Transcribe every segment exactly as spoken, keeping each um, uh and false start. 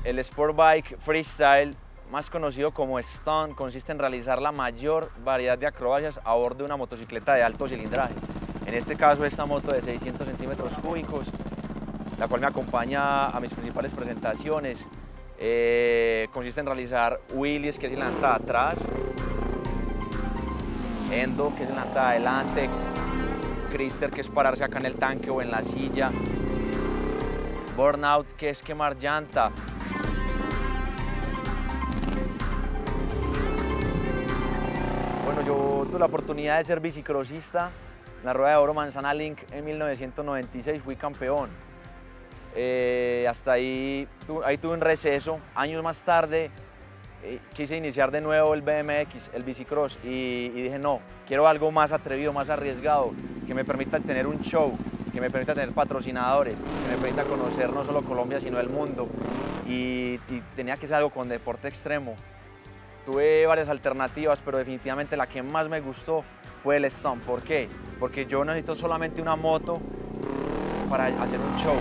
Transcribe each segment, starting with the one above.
El Sport Bike Freestyle, más conocido como Stunt, consiste en realizar la mayor variedad de acrobacias a bordo de una motocicleta de alto cilindraje. En este caso, esta moto de seiscientos centímetros cúbicos, la cual me acompaña a mis principales presentaciones, eh, consiste en realizar wheelies, que es la entrada atrás, endo, que es la entrada adelante, crister, que es pararse acá en el tanque o en la silla, burnout, que es quemar llanta, bueno, yo tuve la oportunidad de ser bicicrossista en la Rueda de Oro Manzana Link en mil novecientos noventa y seis, fui campeón. Eh, hasta ahí, tu, ahí tuve un receso. Años más tarde eh, quise iniciar de nuevo el B M X, el bicicross, y, y dije no, quiero algo más atrevido, más arriesgado, que me permita tener un show, que me permita tener patrocinadores, que me permita conocer no solo Colombia sino el mundo, y, y tenía que ser algo con deporte extremo. Tuve varias alternativas, pero definitivamente la que más me gustó fue el stunt. ¿Por qué? Porque yo necesito solamente una moto para hacer un show.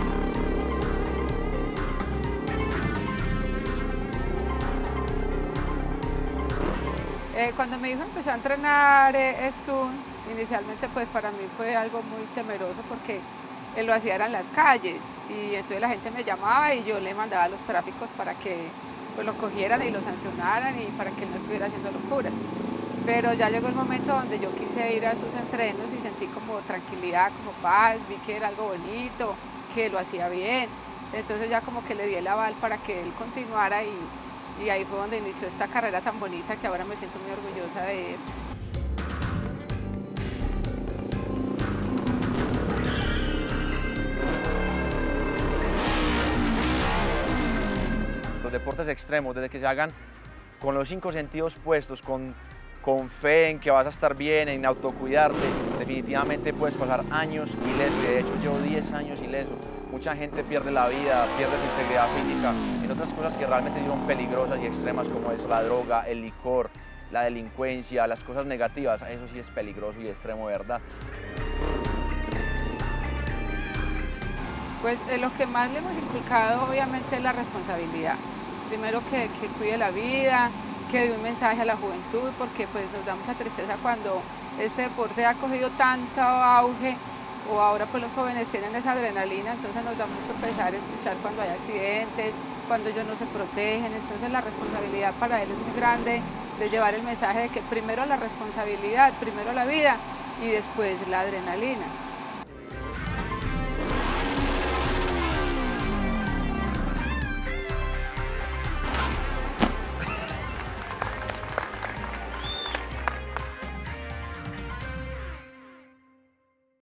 Eh, cuando mi hijo empezó a entrenar eh, stunt, inicialmente pues para mí fue algo muy temeroso porque él lo hacía en las calles y entonces la gente me llamaba y yo le mandaba los tráficos para que pues lo cogieran y lo sancionaran y para que él no estuviera haciendo locuras. Pero ya llegó el momento donde yo quise ir a sus entrenos y sentí como tranquilidad, como paz, vi que era algo bonito, que lo hacía bien. Entonces ya como que le di el aval para que él continuara y, y ahí fue donde inició esta carrera tan bonita que ahora me siento muy orgullosa de él. Los deportes extremos, desde que se hagan con los cinco sentidos puestos, con, con fe en que vas a estar bien, en autocuidarte, definitivamente puedes pasar años ileso. De hecho, llevo diez años ileso. Mucha gente pierde la vida, pierde su integridad física en otras cosas que realmente son peligrosas y extremas, como es la droga, el licor, la delincuencia, las cosas negativas. Eso sí es peligroso y extremo, ¿verdad? Pues eh, lo que más le hemos inculcado obviamente es la responsabilidad. Primero que, que cuide la vida, que dé un mensaje a la juventud, porque pues nos da mucha tristeza cuando este deporte ha cogido tanto auge, o ahora pues los jóvenes tienen esa adrenalina, entonces nos da mucho pesar escuchar cuando hay accidentes, cuando ellos no se protegen, entonces la responsabilidad para él es muy grande de llevar el mensaje de que primero la responsabilidad, primero la vida y después la adrenalina.